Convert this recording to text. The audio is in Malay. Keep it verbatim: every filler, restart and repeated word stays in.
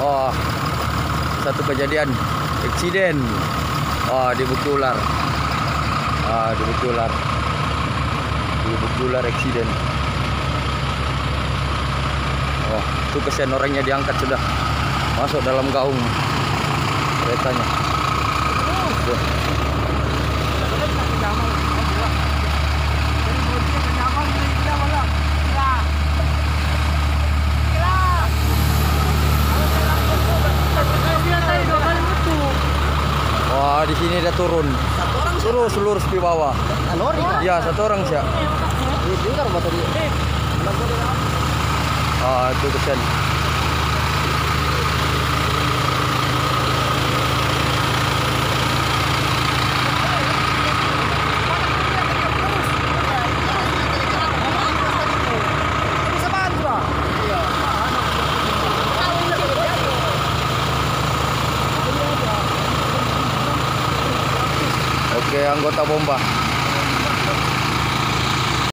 Oh, satu kejadian eksiden. Oh, di Bukit Ular. Ah, di Bukit Ular. Di Bukit Ular eksiden. Oh, itu kesian orangnya diangkat sudah. Masuk dalam gaung keretanya. Tuh. Wah, di sini dia turun. Turun seluruh di bawah. Iya, satu orang sih. Ah, itu kesian. Oke, anggota bomba.